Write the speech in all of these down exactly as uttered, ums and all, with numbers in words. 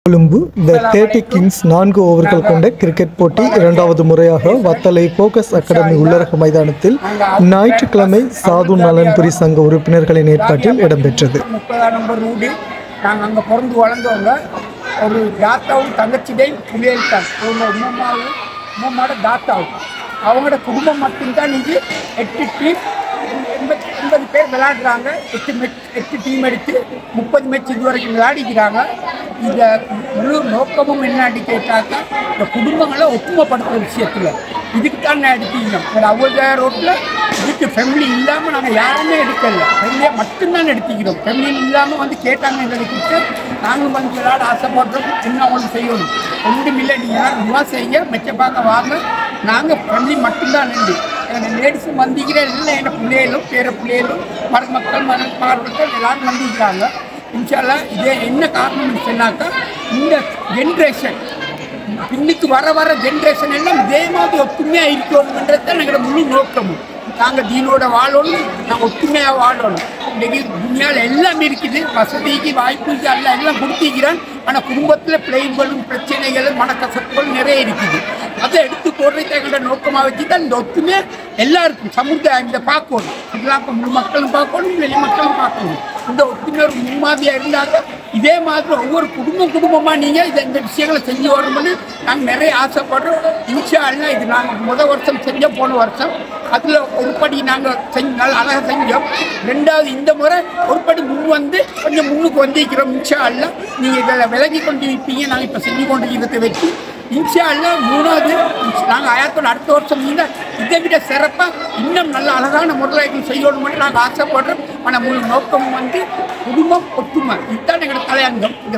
கொழும்பு த thirty Kings நான்கு ஓவர்கள் கொண்ட கிரிக்கெட் போட்டி இரண்டாவது முறையாக வத்தலை போக்கஸ் அகாடமி உள்ளரங்க மைதானத்தில் ஞாயிற்றுக்கிழமை சாது நலன்புரி சங்க உறுப்பினர்களின் ஏற்பாட்டில் இடம்பெற்றது. முப்பதாம் நம்பர் ரூடி நாங்கள் அங்கே பிறந்து வளர்ந்தவங்க ஒரு தாத்தாவும் தங்கச்சிதையும் புள்ளியல்தான் ஒரு உமாவும் உமாவோட தாத்தாவும் அவங்களோட குடும்பம் மட்டும்தான் இது எட்டு டீம் எண்பத்தி எண்பது பேர் விளையாடுறாங்க. எட்டு மெச் எட்டு டீம் எடுத்து முப்பது மேட்ச் இது வரைக்கும் விளையாடிக்கிறாங்க. இதை முழு நோக்கமும் என்னன்னு கேட்டாக்கா இந்த குடும்பங்களை ஒற்றுமைப்படுத்துகிற விஷயத்தில் இதுக்கு தான் நான் எடுத்துக்கணும். அவ்வளோ ரோட்டில் இதுக்கு ஃபேமிலி இல்லாமல் நாங்கள் யாருமே எடுக்கல, ஃபேமிலியாக மட்டும்தான் எடுத்துக்கிறோம். ஃபேமிலி இல்லாமல் வந்து கேட்டாங்க எங்களுக்கு நாங்களும் வந்து விளையாட ஆசைப்படுறோம். என்ன அவங்களுக்கு செய்யணும் ஒன்றும் இல்லை, நீங்கள் இதுவாக செய்ய மெச்ச பார்க்க வாங்க. நாங்கள் ஃபேமிலி மட்டும்தான் நின்று எங்கள் லேடிஸும் வந்திக்கிறேன் இல்லை, எங்கள் பிள்ளைகளும் பேர பிள்ளைகளும் மருமக்கள் மர மருமக்கள் எல்லோரும் வந்திருக்கிறாங்க. இன்ஷால்லா இதே என்ன காரணம்னு சொன்னாக்கா இந்த ஜென்ரேஷன் பின்னுக்கு வர வர ஜென்ரேஷன் எல்லாம் இதே மாதிரி ஒற்றுமையாக இருக்கணுன்றது தான் எங்களோட முழு நோக்கமும். நாங்கள் தீனோட வாழணும், நாங்கள் ஒற்றுமையாக வாழணும். இன்றைக்கி துணியால் எல்லாம் இருக்குது, வசதிக்கு வாய்ப்புக்கு எல்லாம் எல்லாம் கொடுத்திருக்கிறான். ஆனால் குடும்பத்தில் பிள்ளைகளும் பிரச்சனைகளும் மனக்கசப்புகள் நிறைய இருக்குது. அதை எடுத்து போடுறது எங்களோட நோக்கமாக வச்சு தான் இந்த ஒற்றுமை எல்லாருக்கும் சமுதாயம் இந்த பார்க்கணும். இதெல்லாம் முழு மக்களும் பார்க்கணும், வெளி மக்களும் பார்க்கணும். இந்த ஒற்றுமை ஒரு முன்மாதிரியாக இருந்தாங்க. இதே மாதிரி ஒவ்வொரு குடும்பம் குடும்பமாக நீங்கள் இதை இந்த விஷயங்களை செஞ்சு வரணும்னு நாங்கள் நிறைய ஆசைப்படுறோம். இன்ஷா அல்லாஹ் இது நாங்கள் முதல் வருஷம் செஞ்சோம், போன வருஷம் அதில் ஒரு படி நாங்கள் செஞ்ச நல்லா அழகாக செஞ்சோம். ரெண்டாவது இந்த முறை ஒரு படி முன் வந்து கொஞ்சம் முன்னுக்கு வந்திருக்கிறோம். இன்ஷா அல்லாஹ் நீங்கள் இதில் விலகி கொண்டு இருப்பீங்க. நாங்கள் இப்போ செஞ்சு கொண்டு இருக்கிறத வச்சு இன்ஷா அல்லாஹ் மூணாவது நாங்கள் ஆயிரத்தோட அடுத்த வருஷம் நீங்கள் இதை விட சிறப்பாக இன்னும் நல்ல அழகான முறையில் செய்யணும்னு நாங்கள் ஆசைப்படுறோம். ஆனால் முழு நோக்கம் வந்து குடும்பம் ஒற்றுமை, இதுதான் எங்களோட தலையங்கம். இந்த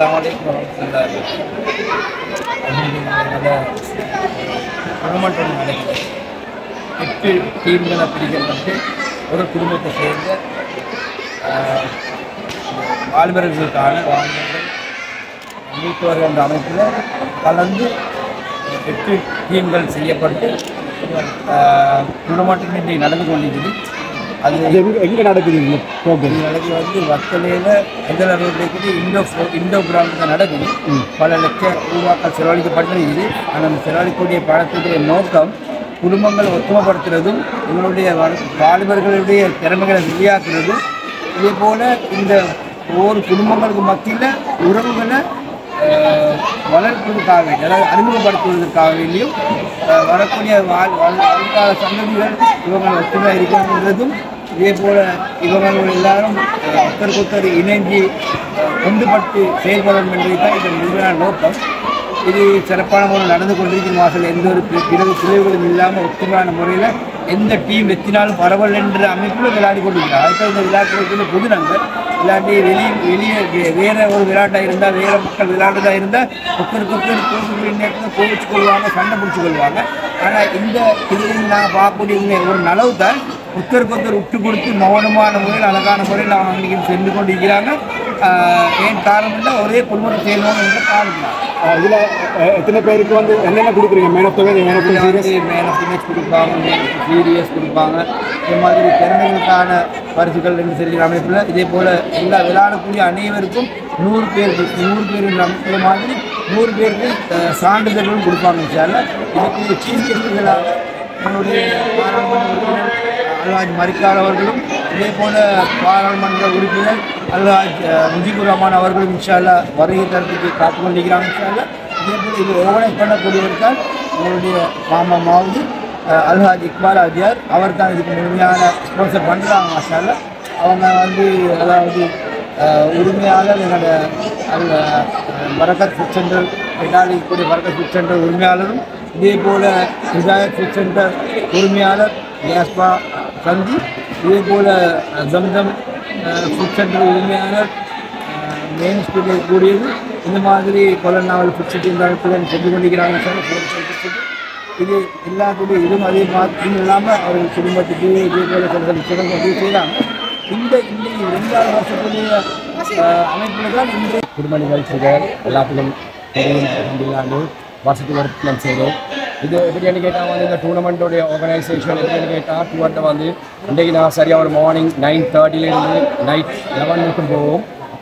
குடும்பம் நடக்குது. எட்டு டீம்களை பிரிக்கப்பட்டு ஒரு குடும்பத்தை சேர்ந்த வாழ்வர்களுக்கான வாழ்வர்கள் மூத்தவர்கள் என்ற அமைப்பில் கலந்து எட்டு டீம்கள் செய்யப்பட்டு குடும்பத்தின் இன்றைக்கு நடந்து கொண்டிருக்குது. அது எங்கே நடக்குது? நடக்குது வந்து வத்தலையில் எந்த ரோட்லேயே இண்டோ இண்டோ கிரவுண்டில் நடக்குது. பல லட்சம் ரூபாக்கள் செலவழிக்கப்பட்டிருக்குது. ஆனால் அந்த செலவழிக்கக்கூடிய பணத்துடைய நோக்கம் குடும்பங்களை ஒத்துமைப்படுத்துறதும் எங்களுடைய வாலிபர்களுடைய திறமைகளை வெளியாக்குறதும், இதே போல் இந்த ஒவ்வொரு குடும்பங்களுக்கு மத்தியில் உறவுகளை வளர்ப்பதற்காக வேண்டி, அதாவது அறிமுகப்படுத்துவதற்காக வேண்டியும் வரக்கூடிய வாழ் வாழ்கால சந்ததிகள் இவங்கள் ஒற்றுமையாக இருக்கணுன்றதும், இதே போல் இவர்கள் எல்லாரும் ஒருத்தருக்கு ஒருத்தர் இணைஞ்சி ஒன்றுபட்டு செயல்படும் என்பது தான் இந்த முழுமையான நோக்கம். இது சிறப்பான முறையில் நடந்து கொண்டிருக்கும். மாதத்தில் எந்த ஒரு பிறகு பிரிவுகளும் இல்லாமல் ஒற்றுமையான முறையில் எந்த டீம் வெற்றினாலும் பரவல் என்ற அமைப்பில் விளையாடி கொண்டிருக்கிறார். அதுக்காக இந்த விளையாட்டுகளுக்கு புது நண்பர் விளையாட்டி வெளியே வெளியே வேறு ஒரு விளையாட்டாக இருந்தால், வேறு மக்கள் விளையாடுறதாக இருந்தால் ஒருத்தருக்கு ஒருத்தர் கோவிச்சு நேரத்தில் கோவிச்சு கொள்வாங்க, சண்டை பிடிச்சி கொள்வாங்க. ஆனால் இந்த இதில் நாங்கள் பார்க்கக்கூடிய ஒரு நலவு தான் ஒருத்தருக்கு ஒருத்தர் விட்டு கொடுத்து மௌனமான முறையில் அழகான முறையில் அவங்க அன்றைக்கி சென்று கொண்டிருக்கிறாங்க. ஏன் காரணம் தான் ஒரே குடும்பத்தை செய்யணும் என்ற காரணம் தான். இதில் எத்தனை பேருக்கு வந்து என்னென்ன கொடுக்குறீங்க? Man of the match, man of the series, man of the match கொடுப்பாங்க, சீரியஸ் கொடுப்பாங்க. இது மாதிரி திறமைகளுக்கான பரிசுகள் ரெண்டு சரி அமைப்பில். இதே போல் எல்லா விளையாடக்கூடிய அனைவருக்கும் நூறு பேருக்கு நூறு பேர் அமைப்புல மாதிரி நூறு பேருக்கு சான்றிதழ்களும் கொடுப்பாங்க. சார் இதுக்கு சீஃப் கெஸ்ட்டுகளாக என்னுடைய பாராளுமன்ற உறுப்பினர் அல்ஹாஜ் மரிக்கால் அவர்களும், இதே போல் பாராளுமன்ற உறுப்பினர் அல்ஹாஜ் முஜிபுர் ரஹ்மான் அவர்களும் இன்ஷா அல்லாஹ் வருகை தரத்துக்கு காத்து கொண்டிருக்கிறாங்க. இன்ஷா அல்லாஹ் இதே போல் இது ஓவனைஸ் பண்ணக்கூடியவர்கள் உங்களுடைய மாமா மாவுது அல்ஹாஜ் இக்பால் ஆஜியார் அவர் தான் இதுக்கு முழுமையான ஸ்பான்சர் பண்ணுறாங்க. மாஷா அல்லாஹ் அவங்க வந்து அதாவது உரிமையாளர் எங்களோட அல் பரக்கத் ஃபுட் சென்டர் கூடிய பரக்கத் ஃபுட் சென்டர் உரிமையாளரும், இதே போல் ஹிதாயத் ஃபுட் சென்டர் உரிமையாளர் கேஸ்பா சந்தி, இதே போல் ஜம்ஜம் ஃபுட் சென்டர் உரிமையாளர் மெயின் ஸ்ட்ரீட்டில் கூடியது. இந்த மாதிரி கொலநாவல் ஃபுட் சிட்டி இருந்தாலும் செஞ்சு கொண்டிருக்கிறாங்க. சார் இது எல்லாத்துடைய இதுவும் அதே மாதிரி இல்லாமல் அவர்கள் குடும்பத்துக்கு இதே போல் சில விஷயங்கள் வந்து செய்கிறாங்க. இந்த இந்த ரெண்டாவது வருஷத்துடைய அமைப்பில் தான் இன்று குடும்ப நிகழ்ச்சிகள் எல்லாத்துக்கும் இல்லாண்டு வருஷத்துக்கு வருஷம் செய்கிறோம். இது எப்படின்னு கேட்டால் வந்து இந்த டூர்னமெண்ட்டோடைய ஆர்கனைசேஷன் எப்படின்னு கேட்டால் டூர்ட்டை வந்து இன்றைக்கு நான் சரியாக ஒரு மார்னிங் நைன் தேர்ட்டிலேருந்து நைட் லெவன் வரைக்கும் போவோம்.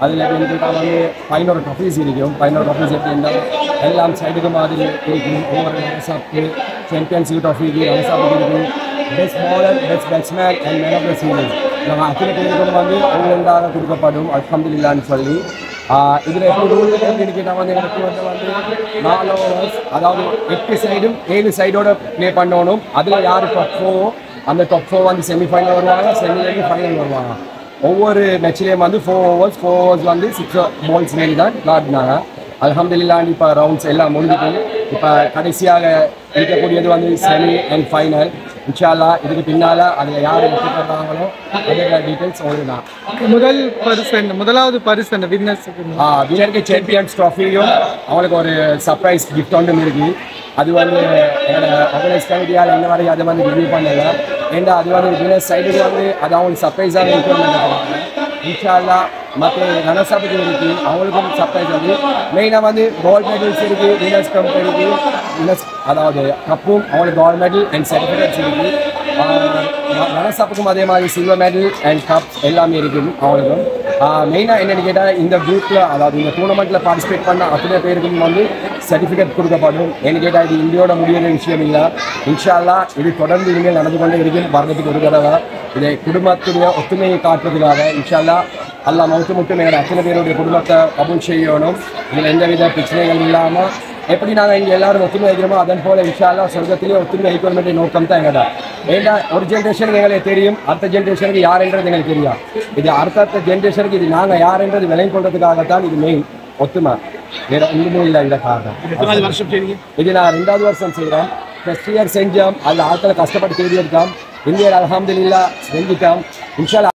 அதில் எப்படின்னு வந்து பதினோரு ட்ராஃபீஸ் இருக்கும். பதினோரு ட்ராஃபீஸ் எப்படின்னா எல்லாம் சைடுக்கு மாதிரி இருக்கும். ஒவ்வொரு ரன்ஸாப்பு சாம்பியன்ஷிப் ட்ராஃபி ரன்ஸாப்பு இருக்கும். Best bowler, best batsman and man of the series நம்ம அத்தனை பேருக்கும் வந்து ஒவ்வொன்றாக கொடுக்கப்படும் அல்ஹம்துலில்லாஹ்னு சொல்லி. இதில் எப்படி ரூல் எப்படின்னு கேட்டால் வந்து எனக்கு வந்து வந்து நாலு ஓவர்ஸ், அதாவது எட்டு சைடும் ஏழு சைடோட ப்ளே பண்ணணும். அதில் யார் டாப் ஃபோவோ அந்த டாப் ஃபோர் வந்து செமிஃபைனல் வருவாங்க, செமிலேருந்து ஃபைனல் வருவாங்க. ஒவ்வொரு மேட்ச்லேயும் வந்து ஃபோர் ஓவர்ஸ் ஃபோர் ஓவர்ஸ் வந்து சிக்ஸ் பால்ஸ் மேலே தான் விளாடினாங்க. அல்ஹம்துலில்லாஹ் இப்போ ரவுண்ட்ஸ் எல்லாம் முடிஞ்சுட்டு இப்போ கடைசியாக இருக்கக்கூடியது வந்து செமி அண்ட் ஃபைனல். இன்ஷா அல்லாஹ் இதுக்கு பின்னால் அதில் யார் வெற்றி பெறாங்களோ அதோட டீட்டெயில்ஸ் ஒரு தான். முதல் பரிசு என்ன? முதலாவது பரிசு என்ன? வின்னர்ஸுக்கு வின்னருக்கு சாம்பியன்ஸ் ட்ராஃபியும் அவங்களுக்கு ஒரு சர்ப்ரைஸ் கிஃப்ட் ஒன்றும் இருக்குது. அது வந்து என்னோட ஆர்கனைஸ் கமிட்டியால் என்ன வரைக்கும் அதை வந்து ரிவ்யூ பண்ணல. ஏன்னா அது வந்து வின்னர் சைடுக்கு வந்து அது அவங்களுக்கு சர்ப்ரைஸாக இம்ப்ரூவ்மெண்ட் பண்ணுவாங்க. இன்ஷா அல்லாஹ் மற்ற ரனர்ஸாப்புக்கு இருக்குது அவங்களுக்கும் சர்ப்ரைஸ் வந்து மெயினாக வந்து கோல்ட் மெடல்ஸ் இருக்குது. வின்னர்ஸ் கப் இருக்குது. வின்னர்ஸ் அதாவது கப்பும் அவங்களுக்கு கோல்ட் மெடல் அண்ட் சர்டிஃபிகேட்ஸ் இருக்குது. ரனர்ஸாப்புக்கும் அதே மாதிரி சில்வர் மெடல் அண்ட் கப்ஸ் எல்லாமே இருக்குது அவங்களுக்கும். மெயினாக என்னென்னு கேட்டால் இந்த குரூப்பில் அதாவது இந்த டூர்னமெண்ட்டில் பார்ட்டிசிபேட் பண்ண அத்தனை பேருக்கும் வந்து சர்டிஃபிகேட் கொடுக்கப்படும். என்ன கேட்டால் இது இந்தியோட முடியாத விஷயம் இல்லை. இன்ஷா அல்லாஹ் இது தொடர்ந்து இனிமேல் நடந்து கொண்டே இருக்கும். வருடத்துக்கு ஒரு தடவை இதை குடும்பத்துடைய ஒத்துமையை காட்டுறதுக்காக இன்ஷா அல்லாஹ் அல்லாஹ் மௌத்து முட்டும் எங்களை அத்தனை பேருடைய குடும்பத்தை கபூல் செய்யணும். இதில் எந்தவித பிரச்சனைகள் இல்லாமல் எப்படி நாங்கள் இங்கே எல்லாரும் ஒத்துமை வைக்கிறோமோ அதன் போல் இன்ஷா அல்லாஹ் சொர்க்கத்திலேயே ஒத்துமை வைக்க வேண்டிய நோக்கம் தான் எங்கள்தான். ஏன்னா ஒரு ஜென்ரேஷனுக்கு எங்களுக்கு தெரியும், அடுத்த ஜென்ரேஷனுக்கு யாருன்றது எங்களுக்கு தெரியும். இது அடுத்த ஜென்ரேஷனுக்கு இது நாங்கள் யாருன்றது விலை கொள்றதுக்காகத்தான் இது மெயின் ஒத்துமை, வேற ஒன்றுமே இல்லை. இந்த காரணம் இது நான் ரெண்டாவது வருஷம் செய்கிறேன். ஃபர்ஸ்ட் இயர் செஞ்சோம், அதில் ஆட்களை கஷ்டப்பட்டு தேடி எடுத்தோம். இந்தியர் அல்ஹம்துலில்லாஹ் செஞ்சுட்டோம். இன்ஷா அல்லாஹ்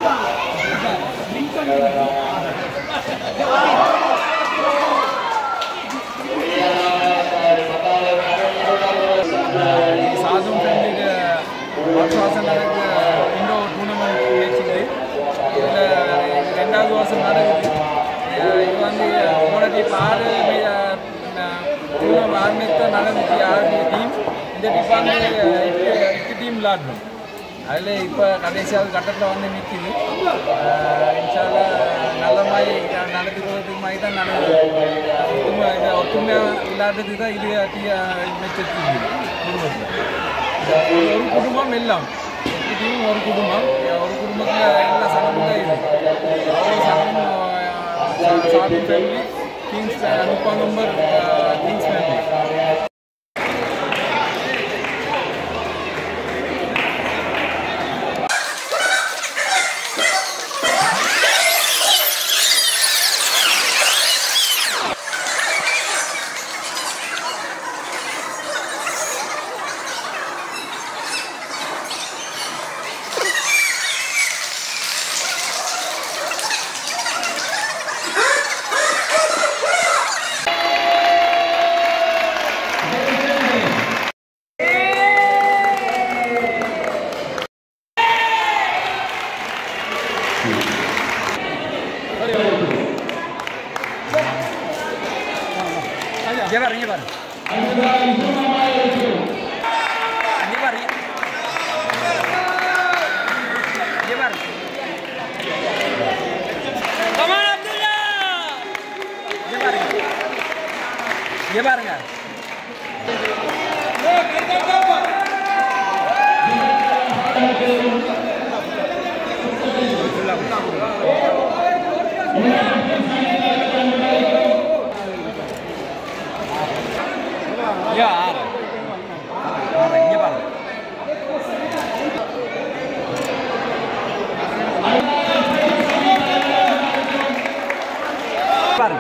சாதும் ஃப்ரெண்டுக்கு வருஷம் வருஷம் நடக்குது இண்டோ டூர்னமெண்ட் வச்சுது. இதில் ரெண்டாவது வருஷம் நடக்குது. இது வந்து போனது இப்போ ஆறு டூர்னமெண்ட் ஆறு மேட்ச் தான் நடந்துச்சு. ஆறு டீம் இந்த டீம் வந்து எட்டு எட்டு டீம் விளாடணும். அதில் இப்போ கடைசியாவது கட்டத்தில் வந்து நிற்கிது. இன்ஷால்லா நல்ல மாதிரி நடத்தி போகிறதுக்கு மாதிரி தான் நடக்குது. ஒத்துமை இதை ஒத்துமையாக விளையாடுறதுக்கு தான் இது மெச்சிருக்குது குடும்பத்தில். ஒரு குடும்பம் எல்லாம் எட்டு டீம் ஒரு குடும்பம். ஒரு குடும்பத்தில் எல்லா சனமும் தான் இது. அவ்வளோ சனமும் சாப்பிங் ஃபேமிலி கிங்ஸ் முப்பது number Kings family. Llevar, llevar. Llevar. Llevar. Come on, Abdullah. Llevar. Llevar. Ya, ada. Ada, llevar. Llevar.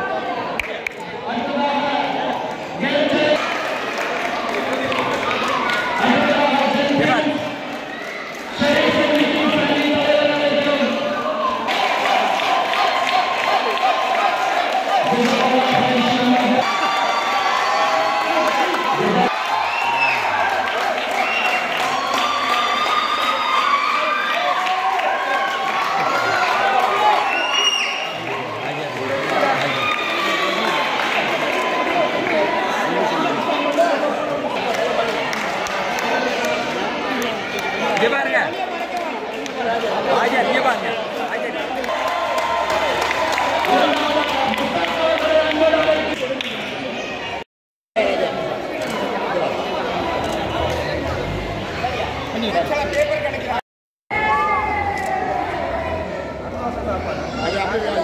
Llevar ya. Ayer, llevar ya. Ayer. Paper கிடைக்கிறாங்க.